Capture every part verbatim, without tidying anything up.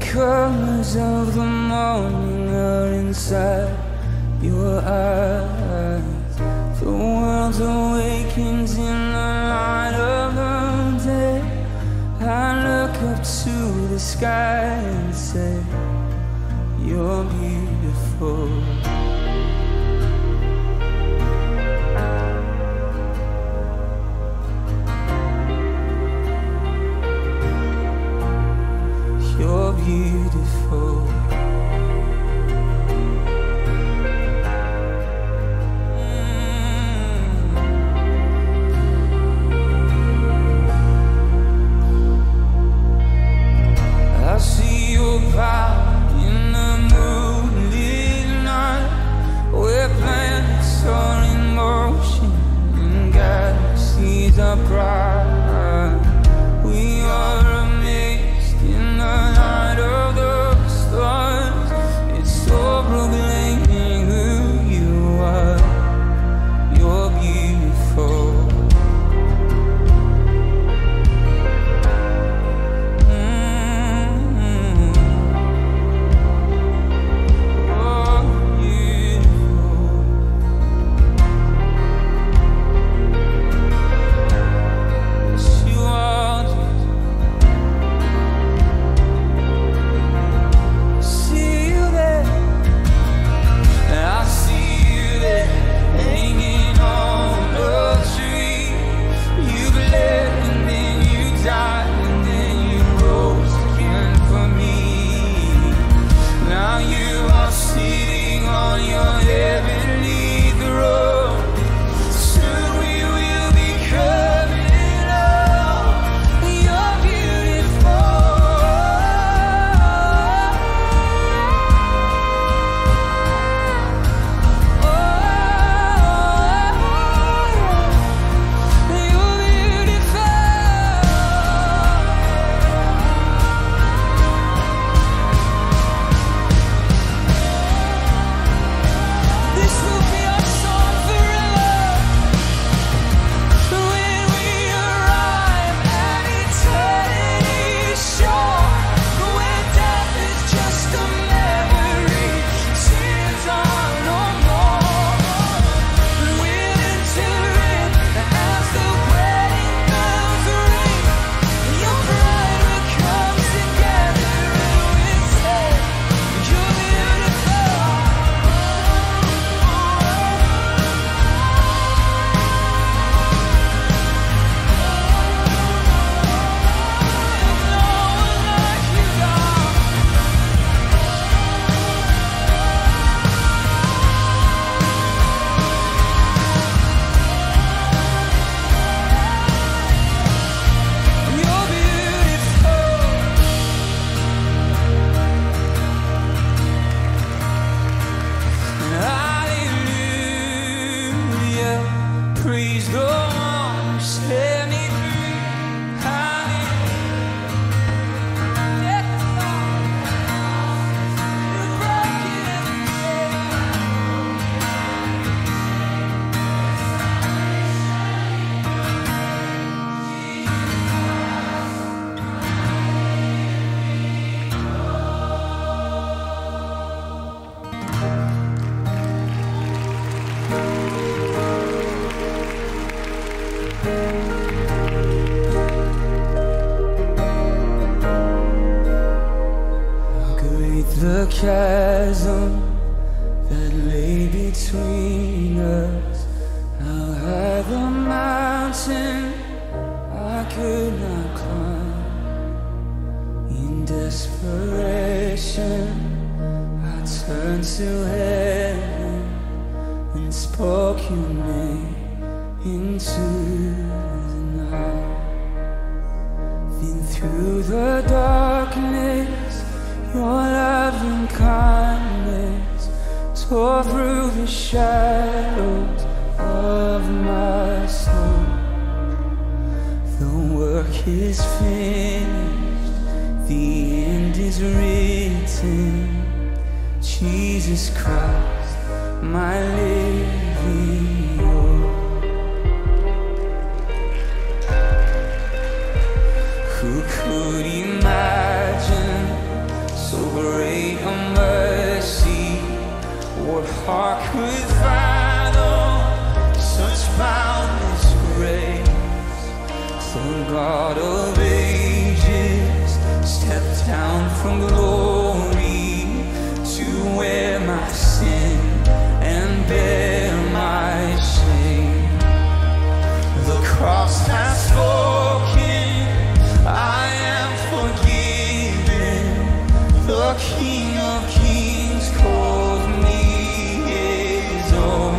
colors of the morning are inside your eyes. The world awakens in the light of the day. I look up to the sky and say, you're beautiful. You're beautiful. I see your power in the moonlit night, where planets are in motion and galaxies are bright. We are amazed in the light of the stars. It's so proclaiming who you are. You're beautiful. The chasm that lay between us, how high the mountain I could not climb. In desperation, I turned to heaven and spoke your name into the night. Then through the darkness, your loving kindness tore through the shadows of my soul. The work is finished, the end is written. Jesus Christ, my living hope. Who could imagine heart could fathom such boundless grace. The God of ages stepped down from glory to wear my sin and bear my shame. The cross has spoken, I am forgiven. The King of Kings called me his own.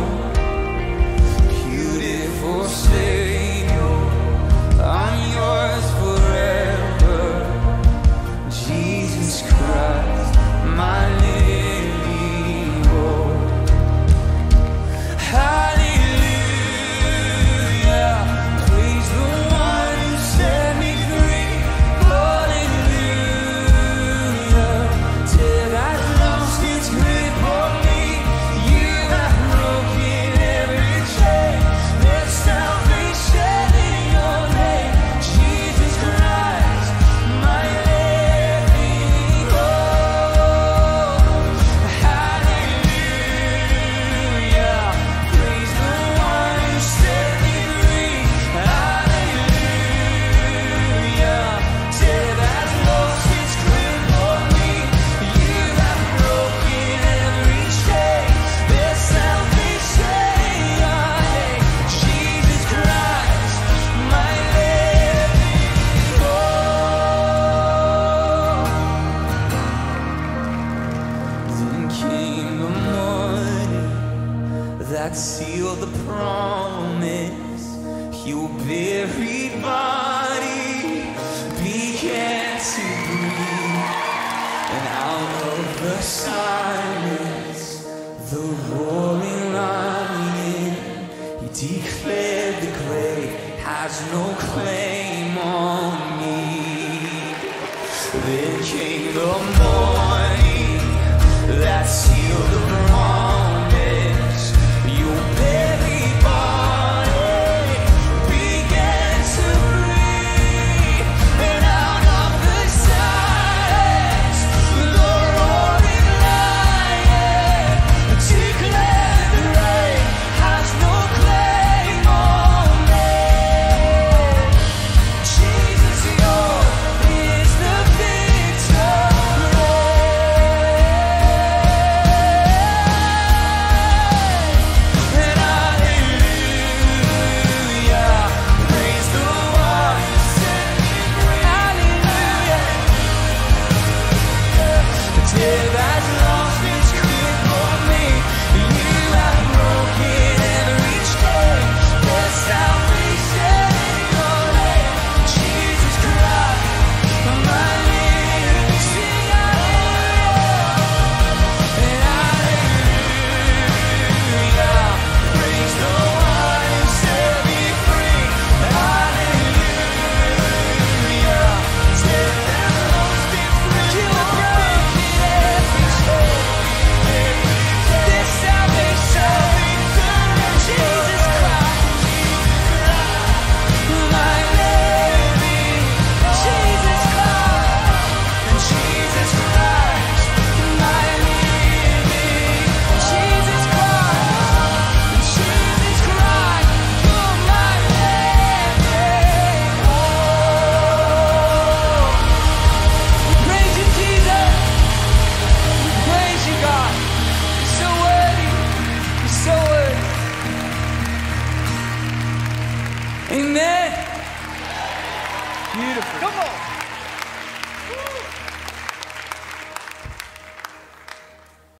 Beautiful Savior, I'm yours forever. Jesus Christ, my living hope. Hallelujah, praise the one who set me free. Hallelujah, till I've lost its grip on me. You have broken every chain. There's salvation in your name, Jesus Christ, my living hope. Hallelujah, praise the one who set me free. Hallelujah, till I've lost its grip on me. You have broken every chain. There's salvation in your name, Jesus Christ, my living hope. Then came the morning that sealed the promise. Your buried body began to breathe, and out of the silence, the roaring lion, he declared the grave has no claim on me. Then came the morning that sealed the promise. Your buried body began to breathe, and out of the silence, the roaring lion declared the grave has no claim on me. Jesus, yours is the victory. And hallelujah, praise the one who set me free. Hallelujah, till that